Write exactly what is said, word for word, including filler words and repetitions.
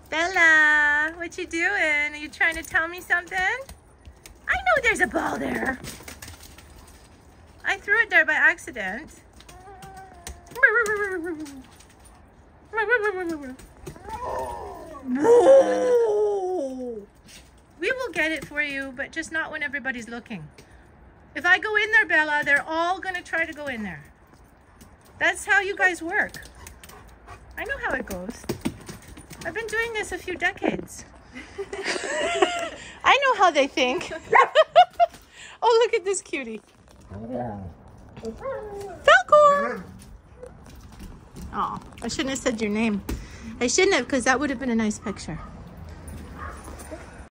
Bella, what you doing? Are you trying to tell me something? I know there's a ball there. I threw it there by accident. We will get it for you, but just not when everybody's looking. If I go in there, Bella, they're all gonna try to go in there. That's how you guys work. I know how it goes. I've been doing this a few decades. I know how they think. Oh, look at this cutie. Falcor! Oh, I shouldn't have said your name. I shouldn't have, because that would have been a nice picture.